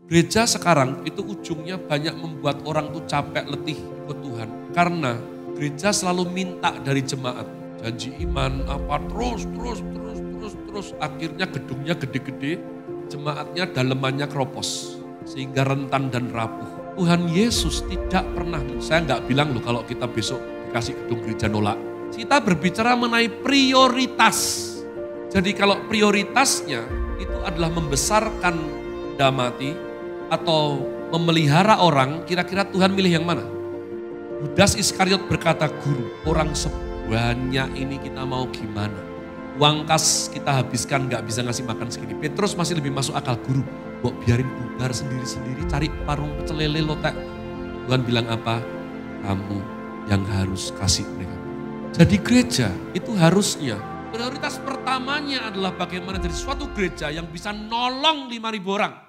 Gereja sekarang itu ujungnya banyak membuat orang tuh capek, letih ikut Tuhan. Karena gereja selalu minta dari jemaat. Janji iman, apa terus. Akhirnya gedungnya gede-gede, jemaatnya dalemannya keropos. Sehingga rentan dan rapuh. Tuhan Yesus tidak pernah, saya nggak bilang loh kalau kita besok dikasih gedung gereja nolak. Kita berbicara mengenai prioritas. Jadi kalau prioritasnya itu adalah membesarkan benda mati atau memelihara orang, kira-kira Tuhan milih yang mana? Yudas Iskariot berkata, Guru, orang sebanyak ini kita mau gimana? Uang kas kita habiskan gak bisa ngasih makan segini. Petrus masih lebih masuk akal, Guru, kok biarin bubar sendiri-sendiri, cari parung pecel lele lotek. Tuhan bilang apa? Kamu yang harus kasih mereka. Jadi gereja itu harusnya prioritas pertamanya adalah bagaimana jadi suatu gereja yang bisa nolong 5.000 orang.